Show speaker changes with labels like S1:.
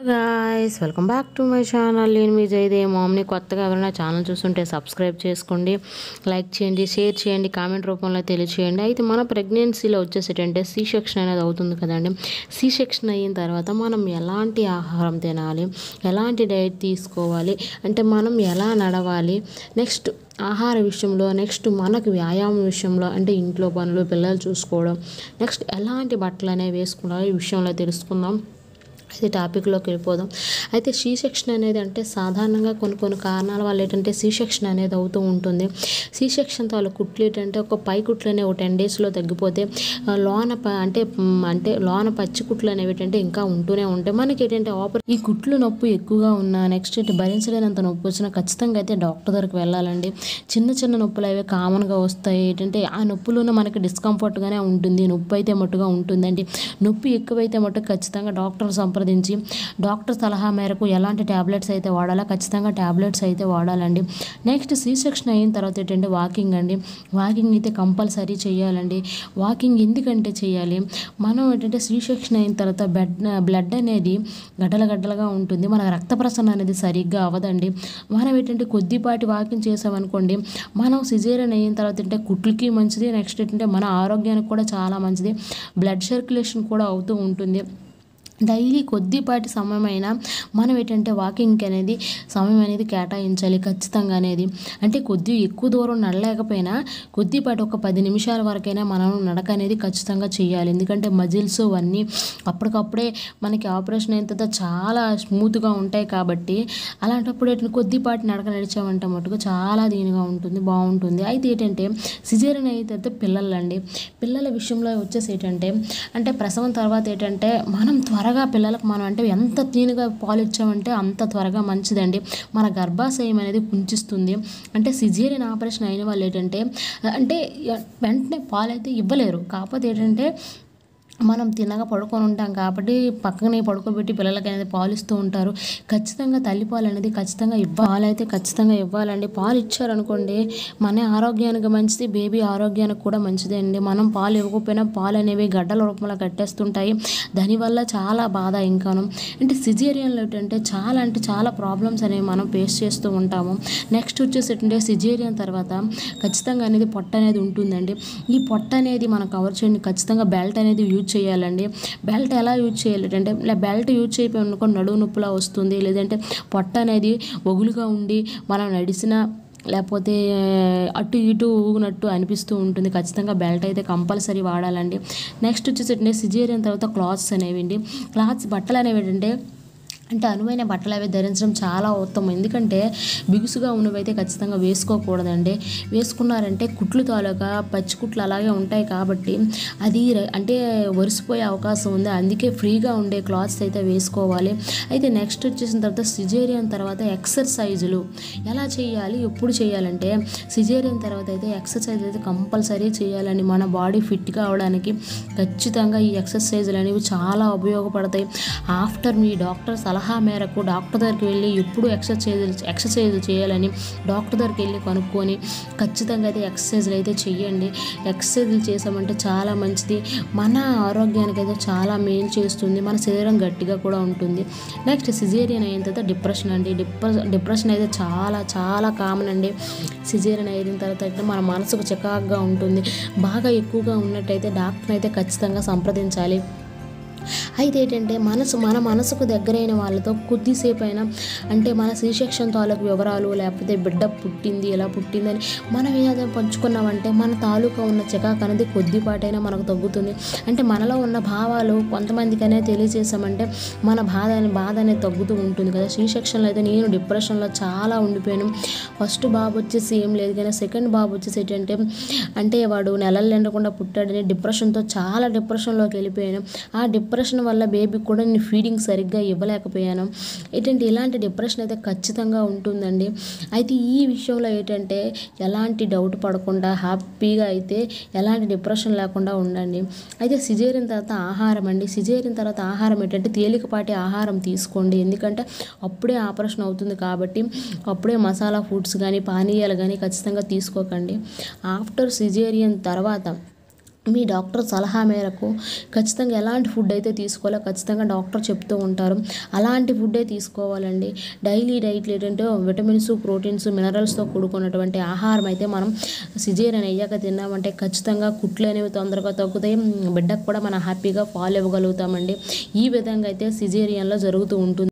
S1: Guys welcome back to my channel. నేను మీ జైదే మామ్ని. కొత్తగా ఎవరైనా ఛానల్ చూస్తుంటే సబ్స్క్రైబ్ చేసుకోండి, లైక్ చేయండి, షేర్ చేయండి, కామెంట్ రూపంలో తెలియచేయండి. అయితే మన ప్రెగ్నెన్సీలో వచ్చేసేటంటే సి సెక్షన్ అనేది అవుతుంది కదండి. సి సెక్షన్ అయిన తర్వాత మనం ఎలాంటి ఆహారం తినాలి, ఎలాంటి డైట్ తీసుకోవాలి, అంటే మనం ఎలా నడవాలి, నెక్స్ట్ ఆహార విషయంలో, నెక్స్ట్ మనకు వ్యాయామం విషయంలో, అంటే ఇంట్లో పనులు, పిల్లలు చూసుకోవడం, నెక్స్ట్ ఎలాంటి బట్టలు అనేవి వేసుకోవాలి, ఈ విషయంలో తెలుసుకుందాం. అయితే టాపిక్లోకి వెళ్ళిపోదాం. అయితే సి సెక్షన్ అనేది అంటే సాధారణంగా కొన్ని కారణాల వల్ల ఏంటంటే సి సెక్షన్ అనేది అవుతూ ఉంటుంది. సి సెక్షన్ వాళ్ళ కుట్లు ఏంటంటే ఒక పై కుట్లు అనేవి ఒక 10 daysలో తగ్గిపోతే అంటే లోన పచ్చి కుట్లు అనేవి ఏంటంటే ఇంకా ఉంటూనే ఉంటాయి. మనకి ఏంటంటే ఈ కుట్లు నొప్పి ఎక్కువగా ఉన్నా, నెక్స్ట్ భరించలేనంత నొప్పి వచ్చినా ఖచ్చితంగా అయితే డాక్టర్ దగ్గరికి వెళ్ళాలండి. చిన్న నొప్పులు అవి కామన్గా వస్తాయి. ఏంటంటే ఆ నొప్పులోనే మనకి డిస్కంఫర్ట్గానే ఉంటుంది. నొప్పి అయితే మట్టుగా ఉంటుందండి. నొప్పి ఎక్కువైతే మట్టుకు ఖచ్చితంగా డాక్టర్ సంప్రదించి డాక్టర్ సలహా మేరకు ఎలాంటి ట్యాబ్లెట్స్ అయితే వాడాలో ఖచ్చితంగా ట్యాబ్లెట్స్ అయితే వాడాలండి. నెక్స్ట్ సి సెక్షన్ అయిన తర్వాత ఏంటంటే వాకింగ్ అండి. వాకింగ్ అయితే కంపల్సరీ చేయాలండి. వాకింగ్ ఎందుకంటే చేయాలి, మనం ఏంటంటే సి సెక్షన్ అయిన తర్వాత బ్లడ్ అనేది గడ్డలుగా ఉంటుంది. మన రక్త ప్రసరణ అనేది సరిగ్గా అవ్వదండి. మనం ఏంటంటే కొద్దిపాటి వాకింగ్ చేసామనుకోండి, మనం సిజేరియన్ అయిన తర్వాత ఏంటంటే కుట్లకి మంచిది, నెక్స్ట్ ఏంటంటే మన ఆరోగ్యానికి కూడా చాలా మంచిది. బ్లడ్ సర్క్యులేషన్ కూడా అవుతూ ఉంటుంది. డైలీ కొద్దిపాటి సమయమైనా మనం ఏంటంటే వాకింగ్కి అనేది సమయం అనేది కేటాయించాలి ఖచ్చితంగా అనేది. అంటే ఎక్కువ దూరం నడలేకపోయినా కొద్దిపాటి ఒక 10 నిమిషాల వరకైనా మనం నడక అనేది ఖచ్చితంగా చేయాలి. ఎందుకంటే మజిల్స్ అవన్నీ అప్పటికప్పుడే మనకి ఆపరేషన్ అయిన తర్వాత చాలా స్మూత్గా ఉంటాయి కాబట్టి అలాంటప్పుడు ఏంటంటే కొద్దిపాటి నడక నడిచామంటే మటుకు చాలా దీనిగా ఉంటుంది, బాగుంటుంది. అయితే ఏంటంటే సిజేరియన్ అయితే పిల్లలండి. పిల్లల విషయంలో వచ్చేసి ఏంటంటే అంటే ప్రసవం తర్వాత ఏంటంటే మనం త్వరగా పిల్లలకు మనం అంటే ఎంత తీనుగా పాలు ఇచ్చామంటే అంత త్వరగా మంచిదండి. మన గర్భాశయం అనేది కుంచిస్తుంది. అంటే సిజేరియన్ ఆపరేషన్ అయిన వాళ్ళు ఏంటంటే అంటే వెంటనే పాలు అయితే ఇవ్వలేరు. కాకపోతే ఏంటంటే మనం తిన్నగా పడుకొని ఉంటాం కాబట్టి పక్కనే పడుకోబెట్టి పిల్లలకి అనేది పాలు ఇస్తూ ఉంటారు. ఖచ్చితంగా తల్లిపాలు అనేది ఖచ్చితంగా పాలు అయితే ఖచ్చితంగా ఇవ్వాలండి. పాలు ఇచ్చారనుకోండి మన ఆరోగ్యానికి మంచిది, బేబీ ఆరోగ్యానికి కూడా మంచిదే అండి. మనం పాలు ఇవ్వకపోయినా పాలు అనేవి గడ్డల రూపంలో కట్టేస్తుంటాయి. దానివల్ల చాలా బాధ. ఇంకాను అంటే సిజేరియన్లో ఏంటంటే చాలా ప్రాబ్లమ్స్ అనేవి మనం ఫేస్ చేస్తూ ఉంటాము. నెక్స్ట్ వచ్చేసి ఏంటంటే సిజేరియన్ తర్వాత ఖచ్చితంగా అనేది పొట్ట అనేది ఉంటుందండి. ఈ పొట్ట అనేది మనం కవర్ చేయండి. ఖచ్చితంగా బెల్ట్ అనేది యూజ్ చేయాలండి. బెల్ట్ ఎలా యూజ్ చేయాలి అంటే బెల్ట్ యూజ్ చేయకపోయి అనుకో నడుము నొప్పులా వస్తుంది, లేదంటే పొట్ట అనేది ఒగులుగా ఉండి మనం నడిచినా లేకపోతే అటు ఇటు ఊగినట్టు అనిపిస్తూ ఉంటుంది. ఖచ్చితంగా బెల్ట్ అయితే కంపల్సరీ వాడాలండి. నెక్స్ట్ వచ్చేసి సిజేరియన్ తర్వాత క్లాత్స్ అనేవి అండి. బట్టలు అనేవి ఏంటంటే అంటే అనువైన బట్టలు అవి ధరించడం చాలా ఉత్తమం. ఎందుకంటే బిగుసుగా ఉన్నవైతే ఖచ్చితంగా వేసుకోకూడదండి. వేసుకున్నారంటే కుట్లు తాలూకా పచ్చి కుట్లు అలాగే ఉంటాయి కాబట్టి అది అంటే ఒరిసిపోయే అవకాశం ఉంది. అందుకే ఫ్రీగా ఉండే క్లాత్స్ అయితే వేసుకోవాలి. అయితే నెక్స్ట్ వచ్చేసిన తర్వాత సిజేరియన్ తర్వాత ఎక్సర్సైజులు ఎలా చేయాలి, ఎప్పుడు చేయాలంటే సిజేరియన్ తర్వాత అయితే ఎక్సర్సైజ్ అయితే కంపల్సరీ చేయాలండి. మన బాడీ ఫిట్గా అవడానికి ఖచ్చితంగా ఈ ఎక్సర్సైజులు అనేవి చాలా ఉపయోగపడతాయి. ఆఫ్టర్ మీ డాక్టర్ సలహా మేరకు డాక్టర్ దగ్గరికి వెళ్ళి ఎప్పుడు ఎక్సర్సైజ్ చేయాలని డాక్టర్ దగ్గరికి వెళ్ళి కనుక్కొని ఖచ్చితంగా అయితే ఎక్సర్సైజ్లు అయితే చెయ్యండి. ఎక్సర్సైజ్లు చేసామంటే చాలా మంచిది. మన ఆరోగ్యానికి అయితే చాలా మేలు చేస్తుంది. మన శరీరం గట్టిగా కూడా ఉంటుంది. నెక్స్ట్ సిజేరియన్ అయిన తర్వాత డిప్రెషన్ అండి. డిప్రెషన్ అయితే చాలా కామన్ అండి. సిజేరియన్ అయిన తర్వాత అయితే మన మనసుకు చికాకుగా ఉంటుంది. బాగా ఎక్కువగా ఉన్నట్టయితే డాక్టర్ని అయితే ఖచ్చితంగా సంప్రదించాలి. అయితే ఏంటంటే మన మనసుకు దగ్గరైన వాళ్ళతో కొద్దిసేపు అయినా అంటే మన సి సెక్షన్ తాలూకు వివరాలు, లేకపోతే బిడ్డ పుట్టింది ఎలా పుట్టిందని మనం ఏదైనా పంచుకున్నామంటే మన తాలూకా ఉన్న చికాకు అనేది కొద్దిపాటైనా మనకు తగ్గుతుంది. అంటే మనలో ఉన్న భావాలు కొంతమందికైనా తెలియజేసామంటే మన బాధ అనేది తగ్గుతూ ఉంటుంది కదా. సి సెక్షన్లో అయితే నేను డిప్రెషన్లో చాలా ఉండిపోయాను. ఫస్ట్ బాబు వచ్చేసి ఏం లేదు కానీ సెకండ్ బాబు వచ్చేసి ఏంటంటే అంటే వాడు నెలలు ఎండకుండా పుట్టాడని చాలా డిప్రెషన్లోకి వెళ్ళిపోయాను. ఆ డిప్రెషన్ వల్ల బేబీకి కూడా నేను ఫీడింగ్ సరిగ్గా ఇవ్వలేకపోయాను. ఏంటంటే ఇలాంటి డిప్రెషన్ అయితే ఖచ్చితంగా ఉంటుందండి. అయితే ఈ విషయంలో ఏంటంటే ఎలాంటి డౌట్ పడకుండా హ్యాపీగా అయితే ఎలాంటి డిప్రెషన్ లేకుండా ఉండండి. అయితే సిజేరియన్ తర్వాత ఆహారం అండి. సిజేరియన్ తర్వాత ఆహారం ఏంటంటే తేలికపాటి ఆహారం తీసుకోండి. ఎందుకంటే అప్పుడే ఆపరేషన్ అవుతుంది కాబట్టి అప్పుడే మసాలా ఫుడ్స్ కానీ పానీయాలు కానీ ఖచ్చితంగా తీసుకోకండి. ఆఫ్టర్ సిజేరియన్ తర్వాత మీ డాక్టర్ సలహా మేరకు ఖచ్చితంగా ఎలాంటి ఫుడ్ అయితే తీసుకోవాలో ఖచ్చితంగా డాక్టర్ చెప్తూ ఉంటారు. అలాంటి ఫుడ్డే తీసుకోవాలండి. డైలీ డైట్లు ఏంటంటే విటమిన్స్, ప్రోటీన్స్, మినరల్స్తో కూడుకున్నటువంటి ఆహారం అయితే మనం సిజేరియన్ అయ్యాక తిన్నామంటే ఖచ్చితంగా కుట్లు అనేవి తొందరగా తగ్గుతాయి. బిడ్డకు కూడా మనం హ్యాపీగా పాలు ఇవ్వగలుగుతామండి. ఈ విధంగా అయితే సిజేరియన్లో జరుగుతూ ఉంటుంది.